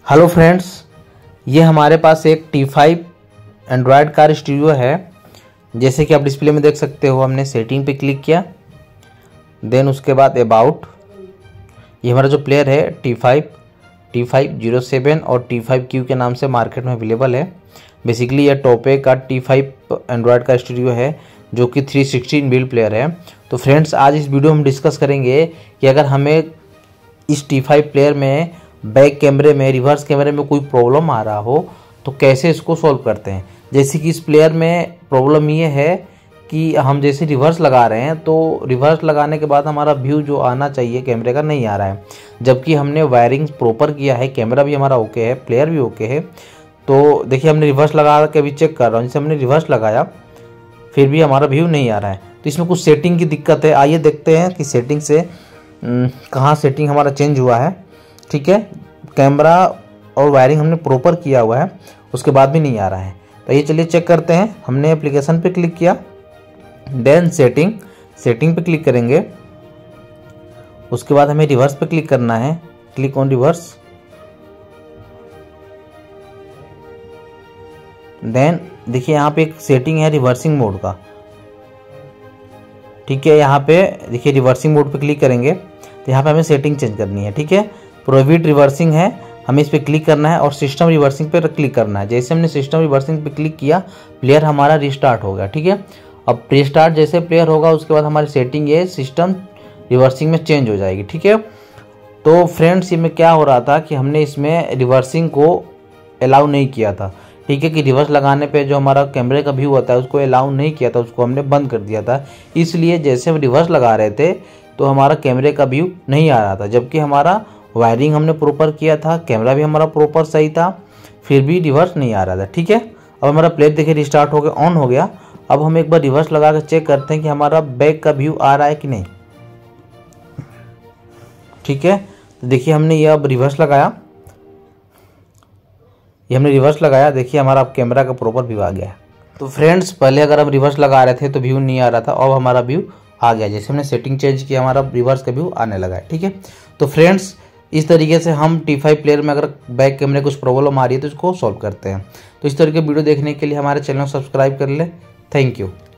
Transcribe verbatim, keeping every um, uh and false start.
Hello friends, ये हमारे पास एक T five android car studio है। जैसे कि आप डिस्प्ले में देख सकते हो, हमने सेटिंग पे क्लिक किया, देन उसके बाद अबाउट। ये हमारा जो प्लेयर है T five T five zero seven और टी फाइव क्यू के नाम से मार्केट में अवेलेबल है। बेसिकली ये टोपे का टी फाइव एंड्रॉयड का स्टूडियो है जो कि थ्री सिक्सटी इनबिल्ट प्लेयर है। तो फ्रेंड्स, आज इस वीडियो में हम डिस्कस करेंगे कि अगर हमें इस टी फाइव प्लेयर में बैक कैमरे में, रिवर्स कैमरे में कोई प्रॉब्लम आ रहा हो तो कैसे इसको सॉल्व करते हैं। जैसे कि इस प्लेयर में प्रॉब्लम ये है कि हम जैसे रिवर्स लगा रहे हैं तो रिवर्स लगाने के बाद हमारा व्यू जो आना चाहिए कैमरे का नहीं आ रहा है, जबकि हमने वायरिंग प्रॉपर किया है, कैमरा भी हमारा ओके है, प्लेयर भी ओके है। तो देखिए, हमने रिवर्स लगा के भी चेक कर रहा हूँ, जैसे हमने रिवर्स लगाया फिर भी हमारा व्यू नहीं आ रहा है। तो इसमें कुछ सेटिंग की दिक्कत है। आइए देखते हैं कि सेटिंग से कहाँ सेटिंग हमारा चेंज हुआ है। ठीक है, कैमरा और वायरिंग हमने प्रॉपर किया हुआ है, उसके बाद भी नहीं आ रहा है। तो ये चलिए चेक करते हैं। हमने एप्लीकेशन पे क्लिक किया, देन सेटिंग सेटिंग पे क्लिक करेंगे। उसके बाद हमें रिवर्स पे क्लिक करना है, क्लिक ऑन रिवर्स। देन देखिए, यहाँ पे एक सेटिंग है रिवर्सिंग मोड का। ठीक है, यहाँ पे देखिए रिवर्सिंग मोड पे क्लिक करेंगे तो यहाँ पे हमें सेटिंग चेंज करनी है। ठीक है, प्रोहिबिट रिवर्सिंग है, हमें इस पर क्लिक करना है और सिस्टम रिवर्सिंग पे क्लिक करना है। जैसे हमने सिस्टम रिवर्सिंग पे क्लिक किया, प्लेयर हमारा रिस्टार्ट हो गया। ठीक है, अब रिस्टार्ट जैसे प्लेयर होगा उसके बाद हमारी सेटिंग ये सिस्टम रिवर्सिंग में चेंज हो जाएगी। ठीक है, तो फ्रेंड्स, इसमें क्या हो रहा था कि हमने इसमें रिवर्सिंग को अलाउ नहीं किया था। ठीक है, कि रिवर्स लगाने पे जो हमारा कैमरे का व्यू होता है उसको अलाउ नहीं किया था, उसको हमने बंद कर दिया था। इसलिए जैसे हम रिवर्स लगा रहे थे तो हमारा कैमरे का व्यू नहीं आ रहा था, जबकि हमारा वायरिंग हमने प्रॉपर किया था, कैमरा भी हमारा प्रॉपर सही था, फिर भी रिवर्स नहीं आ रहा था। ठीक है, अब हमारा प्लेयर देखिए रिस्टार्ट हो गया, ऑन हो गया। अब हम एक बार रिवर्स लगा कर चेक करते हैं कि हमारा बैक का व्यू आ रहा है कि नहीं। ठीक है, तो देखिए हमने ये अब रिवर्स लगाया, ये हमने रिवर्स लगाया, देखिए हमारा अब कैमरा का प्रॉपर व्यू आ गया है। तो फ्रेंड्स, पहले अगर हम रिवर्स लगा रहे थे तो व्यू नहीं आ रहा था, अब हमारा व्यू आ गया। जैसे हमने सेटिंग चेंज किया, हमारा रिवर्स का व्यू आने लगा है। ठीक है, तो फ्रेंड्स, इस तरीके से हम टी फाइव प्लेयर में अगर बैक कैमरे कुछ प्रॉब्लम आ रही है तो इसको सॉल्व करते हैं। तो इस तरह के वीडियो देखने के लिए हमारे चैनल को सब्सक्राइब कर ले। Thank you.